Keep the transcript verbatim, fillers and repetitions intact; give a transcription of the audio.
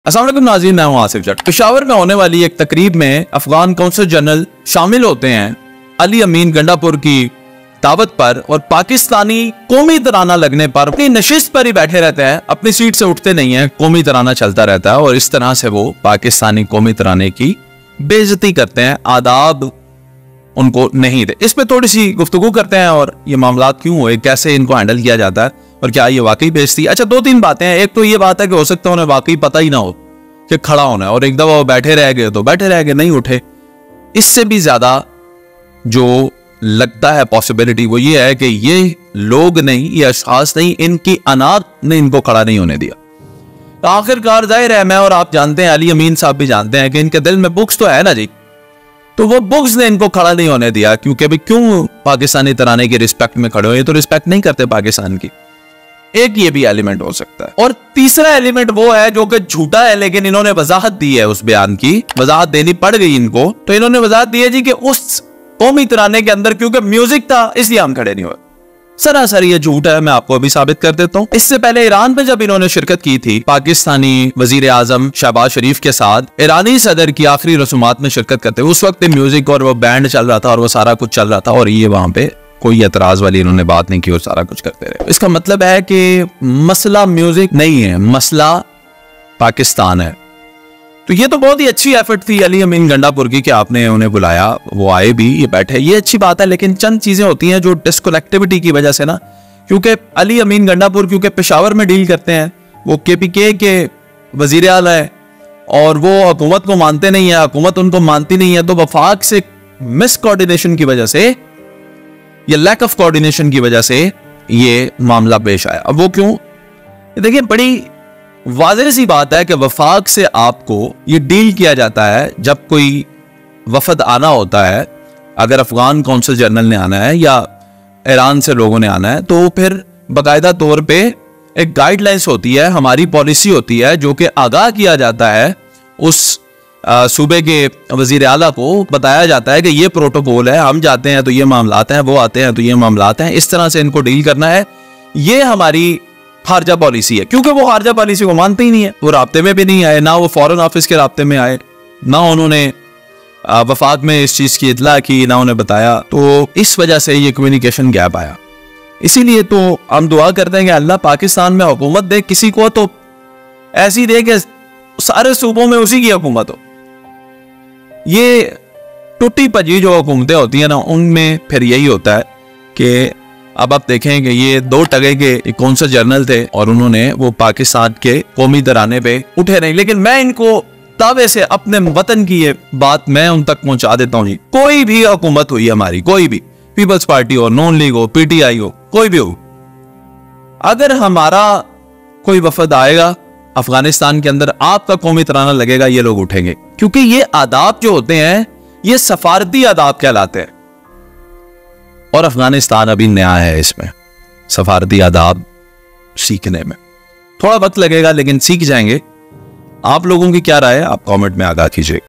अस्सलाम वालेकुम नाज़रीन, मैं हूं आसिफ जट। पेशावर में होने वाली एक तकरीब में अफगान कौंसल जनरल शामिल होते हैं अली अमीन गंडापुर की दावत पर, और पाकिस्तानी कौमी तराना लगने पर अपनी नशिस्त पर ही बैठे रहते हैं, अपनी सीट से उठते नहीं हैं, कौमी तराना चलता रहता है और इस तरह से वो पाकिस्तानी कौमी तराने की बेइज्जती करते हैं, आदाब उनको नहीं दे। इस पर थोड़ी सी गुफ्तगू करते हैं और ये मामला क्यों हुए, कैसे इनको हैंडल किया जाता है और क्या ये वाकई बेइज्जती। अच्छा, दो तीन बातें हैं। एक तो ये बात है कि हो सकता है उन्हें वाकई पता ही ना हो कि खड़ा होना है और एक दफा वो बैठे रह गए तो बैठे रह गए, नहीं उठे। इससे भी ज्यादा जो लगता है पॉसिबिलिटी वो ये है कि ये लोग नहीं, ये अशखास नहीं, इनकी अनात ने इनको खड़ा नहीं होने दिया। तो आखिरकार जाहिर है, मैं और आप जानते हैं, अली अमीन साहब भी जानते हैं कि इनके दिल में बुक्स तो है ना जी, तो वो बुक्स ने इनको खड़ा नहीं होने दिया। क्योंकि अभी क्यों पाकिस्तानी तराने की रिस्पेक्ट में खड़े हो, ये तो रिस्पेक्ट नहीं करते पाकिस्तान की। एक ये भी एलिमेंट हो सकता है। और तीसरा एलिमेंट वो है जो कि झूठा है, लेकिन इन्होंने वजाहत दी है, उस बयान की वजाहत देनी पड़ गई इनको। तो इन्होंने वजाहत दी है जी कि उस कौमी तराने के अंदर क्योंकि म्यूजिक था इसलिए हम खड़े नहीं हुए। सरासर ये झूठ है, मैं आपको अभी साबित कर देता हूं। इससे पहले ईरान में जब इन्होंने शिरकत की थी पाकिस्तानी वजीर आजम शहबाज शरीफ के साथ, ईरानी सदर की आखिरी रसूमात में शिरकत करते, उस वक्त म्यूजिक और वो बैंड चल रहा था और वो सारा कुछ चल रहा था और ये वहां पे कोई एतराज वाली इन्होंने बात नहीं की और सारा कुछ करते रहे। इसका मतलब है कि मसला म्यूजिक नहीं है, मसला पाकिस्तान है। तो ये तो बहुत ही अच्छी एफर्ट थी अली अमीन गंडापुर की कि आपने उन्हें बुलाया, वो आए भी, ये बैठे, ये अच्छी बात है। लेकिन चंद चीजें होती हैं जो डिस्कनेक्टिविटी की वजह से ना, क्योंकि अली अमीन गंडापुर क्योंकि पेशावर में डील करते हैं, वो के पी के के वजीर आला है और वो हुकूमत को मानते नहीं है, हुकूमत उनको मानती नहीं है। तो वफाक से मिस कोऑर्डिनेशन की वजह से, ये लैक ऑफ कोऑर्डिनेशन की वजह से ये मामला पेश आया। अब वो क्यों, देखिए बड़ी वाज़ेह सी बात है कि वफाक से आपको ये डील किया जाता है जब कोई वफद आना होता है, अगर अफगान कौंसल जनरल ने आना है या ईरान से लोगों ने आना है, तो फिर बाकायदा तौर पे एक गाइडलाइंस होती है, हमारी पॉलिसी होती है, जो कि आगाह किया जाता है उस आ, सूबे के वजीर आला को बताया जाता है कि ये प्रोटोकॉल है, हम जाते हैं तो ये मामलात हैं, वो आते हैं तो ये मामलात हैं, इस तरह से इनको डील करना है, ये हमारी खारजा पॉलिसी है। क्योंकि वो खारजा पॉलिसी को मानते ही नहीं है, वो राब्ते में भी नहीं आए, ना वो फॉरेन ऑफिस के राब्ते में आए, ना उन्होंने वफाक में इस चीज की इतला की, ना उन्हें बताया। तो इस वजह से ये कम्युनिकेशन गैप आया। इसीलिए तो हम दुआ करते हैं कि अल्लाह पाकिस्तान में हुकूमत दे, किसी को तो ऐसी दे कि सारे सूबों में उसी की हुकूमत हो। ये टूटी भजी जो हुकूमतें होती हैं ना, उनमें फिर यही होता है कि अब आप देखें कि ये दो टगे के कौंसल जनरल थे और उन्होंने वो पाकिस्तान के कौमी तराने पे उठे नहीं। लेकिन मैं इनको दावे से अपने वतन की ये बात मैं उन तक पहुंचा देता हूं जी, कोई भी हुकूमत हुई हमारी, कोई भी, पीपल्स पार्टी हो, नॉन लीग हो, पी टी आई हो, कोई भी हो, अगर हमारा कोई वफद आएगा अफगानिस्तान के अंदर, आपका कौमी तराना लगेगा, ये लोग उठेंगे। क्योंकि ये आदाब जो होते हैं ये सफारती आदाब कहलाते हैं और अफगानिस्तान अभी नया है, इसमें सफारती आदाब सीखने में थोड़ा वक्त लगेगा, लेकिन सीख जाएंगे। आप लोगों की क्या राय है, आप कमेंट में आगाह कीजिए।